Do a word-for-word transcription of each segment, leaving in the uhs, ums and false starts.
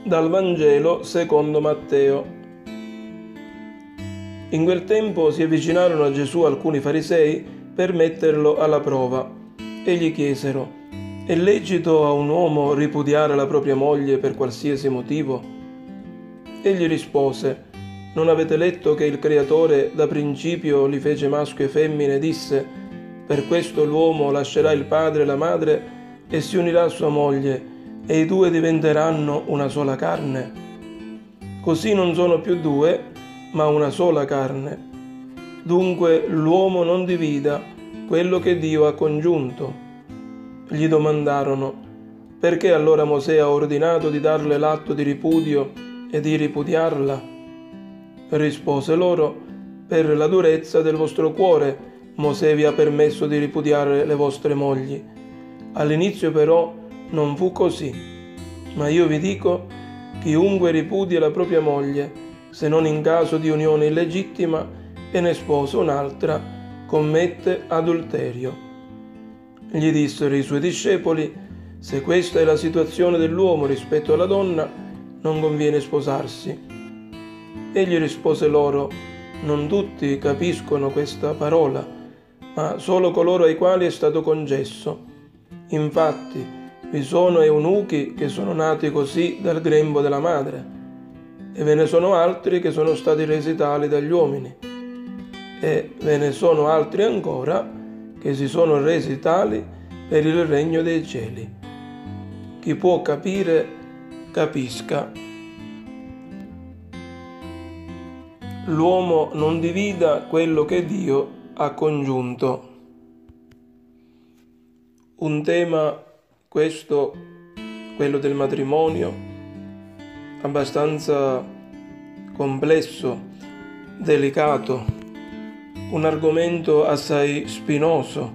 Dal Vangelo secondo Matteo. In quel tempo si avvicinarono a Gesù alcuni farisei per metterlo alla prova e gli chiesero: è lecito a un uomo ripudiare la propria moglie per qualsiasi motivo? Egli rispose: non avete letto che il Creatore da principio li fece maschio e femmina e disse: per questo l'uomo lascerà il padre e la madre e si unirà a sua moglie e i due diventeranno una sola carne? Così non sono più due, ma una sola carne. Dunque l'uomo non divida quello che Dio ha congiunto. Gli domandarono: perché allora Mosè ha ordinato di darle l'atto di ripudio e di ripudiarla? Rispose loro: per la durezza del vostro cuore Mosè vi ha permesso di ripudiare le vostre mogli. All'inizio però non fu così, ma io vi dico: chiunque ripudia la propria moglie, se non in caso di unione illegittima, e ne sposa un'altra, commette adulterio. Gli dissero i suoi discepoli: se questa è la situazione dell'uomo rispetto alla donna, non conviene sposarsi. Egli rispose loro: non tutti capiscono questa parola, ma solo coloro ai quali è stato concesso. Infatti, vi sono eunuchi che sono nati così dal grembo della madre, e ve ne sono altri che sono stati resi tali dagli uomini, e ve ne sono altri ancora che si sono resi tali per il regno dei cieli. Chi può capire, capisca. L'uomo non divida quello che Dio ha congiunto. Un tema, questo, quello del matrimonio, abbastanza complesso, delicato, un argomento assai spinoso.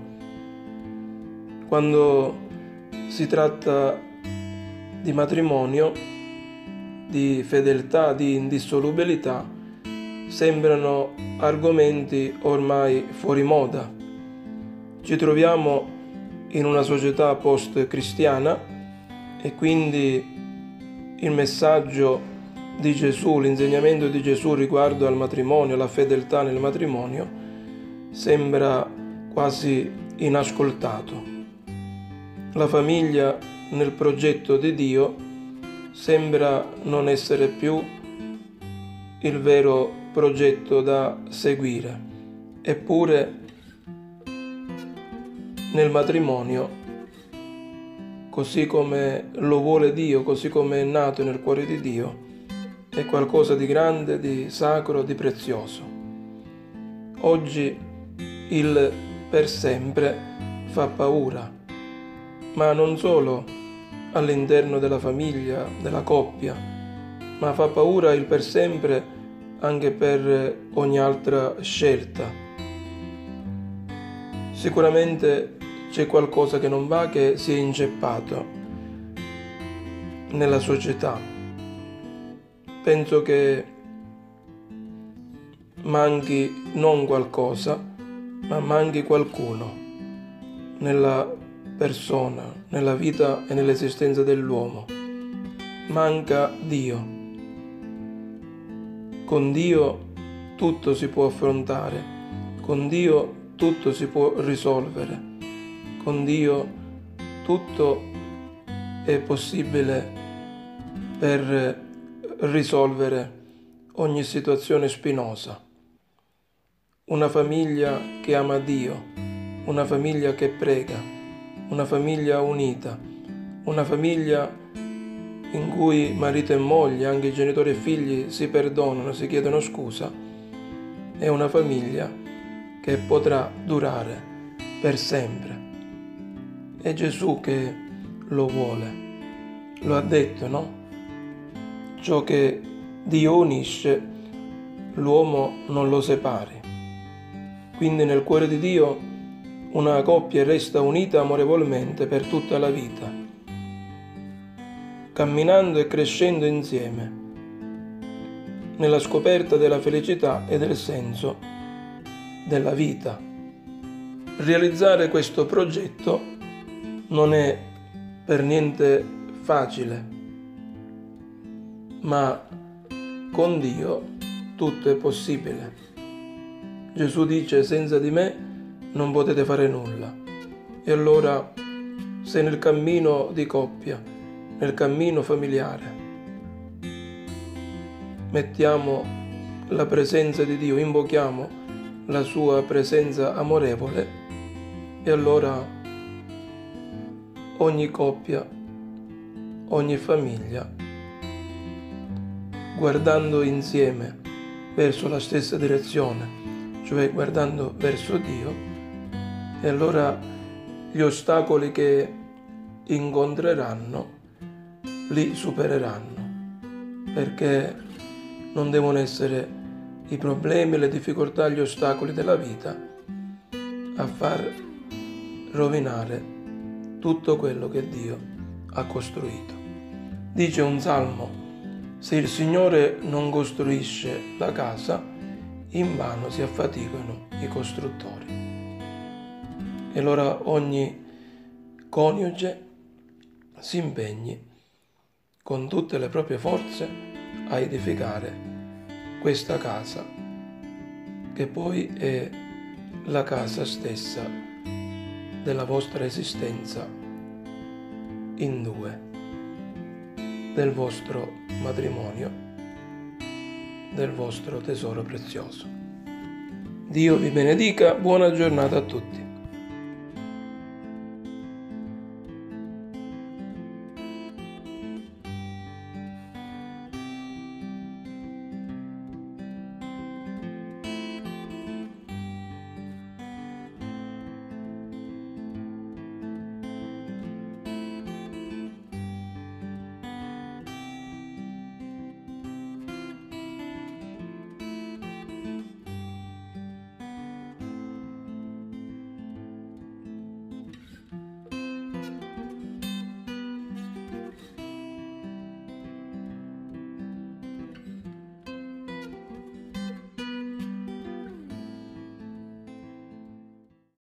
Quando si tratta di matrimonio, di fedeltà, di indissolubilità, sembrano argomenti ormai fuori moda. Ci troviamo in una società post-cristiana e quindi il messaggio di Gesù, l'insegnamento di Gesù riguardo al matrimonio, alla fedeltà nel matrimonio, sembra quasi inascoltato. La famiglia nel progetto di Dio sembra non essere più il vero progetto da seguire. Eppure nel matrimonio, così come lo vuole Dio, così come è nato nel cuore di Dio, è qualcosa di grande, di sacro, di prezioso. Oggi il per sempre fa paura, ma non solo all'interno della famiglia, della coppia, ma fa paura il per sempre anche per ogni altra scelta. Sicuramente c'è qualcosa che non va, che si è inceppato nella società. Penso che manchi non qualcosa, ma manchi qualcuno nella persona, nella vita e nell'esistenza dell'uomo. Manca Dio. Con Dio tutto si può affrontare, con Dio tutto si può risolvere, con Dio tutto è possibile per risolvere ogni situazione spinosa. Una famiglia che ama Dio, una famiglia che prega, una famiglia unita, una famiglia in cui marito e moglie, anche i genitori e figli si perdonano, si chiedono scusa, è una famiglia che potrà durare per sempre. È Gesù che lo vuole, lo ha detto, no? Ciò che Dio unisce, l'uomo non lo separi. Quindi nel cuore di Dio una coppia resta unita amorevolmente per tutta la vita, camminando e crescendo insieme, nella scoperta della felicità e del senso della vita. Realizzare questo progetto non è per niente facile. ma con Dio tutto è possibile. Gesù dice: senza di me non potete fare nulla. E allora, se nel cammino di coppia, nel cammino familiare, mettiamo la presenza di Dio, invochiamo la sua presenza amorevole, e allora ogni coppia, ogni famiglia, guardando insieme verso la stessa direzione, cioè guardando verso Dio, e allora gli ostacoli che incontreranno li supereranno, perché non devono essere i problemi, le difficoltà, gli ostacoli della vita a far rovinare tutto quello che Dio ha costruito. Dice un salmo: se il Signore non costruisce la casa, invano si affaticano i costruttori. E allora ogni coniuge si impegni con tutte le proprie forze a edificare questa casa, che poi è la casa stessa della vostra esistenza in due, del vostro matrimonio, del vostro tesoro prezioso. Dio vi benedica, buona giornata a tutti.